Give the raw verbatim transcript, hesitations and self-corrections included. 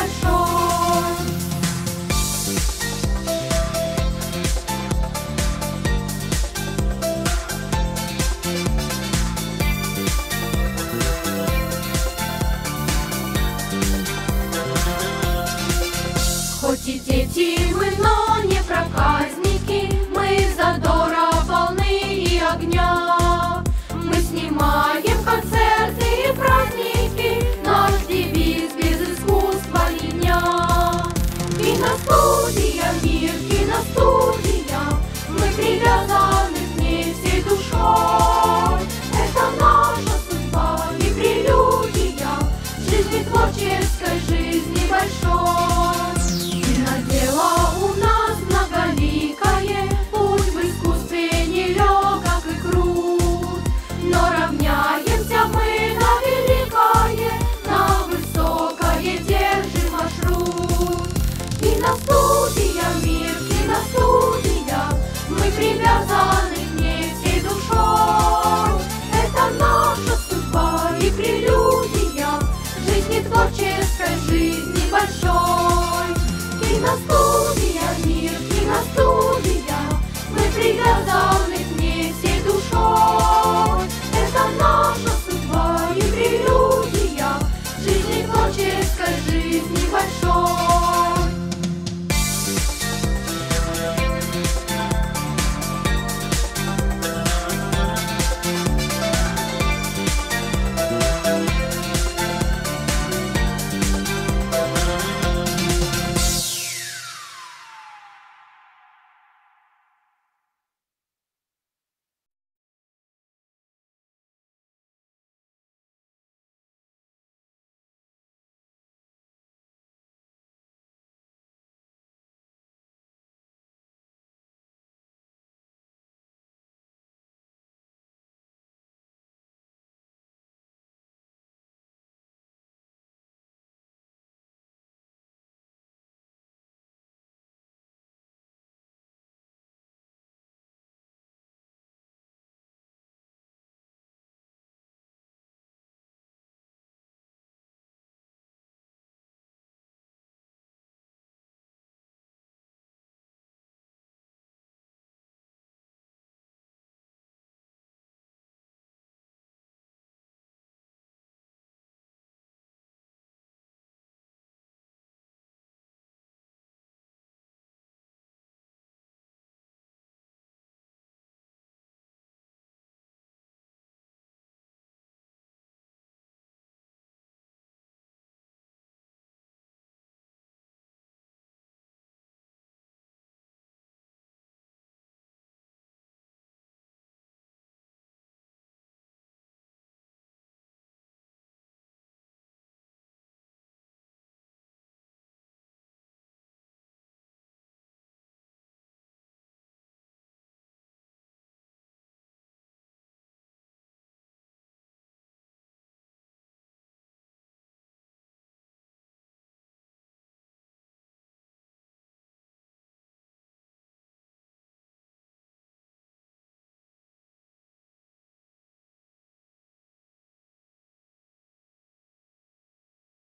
большой. Хоть и дети мы, но не проказники, мы задора волны и огня. Мы снимаем концерты и праздники, наш девиз без искусства ни дня. Киностудия, мир, киностудия, мы привязаны к ней всей душой. Это наша судьба и прелюдия жизни творческой, жизни большой. Дело у нас многоликое, путь в искусстве нелегок и крут, но равняемся мы на великое, на высокое держим маршрут. Киностудия, мир, киностудия, мы привязаны к ней всей душой. Это наша судьба и прелюдия жизни творческой.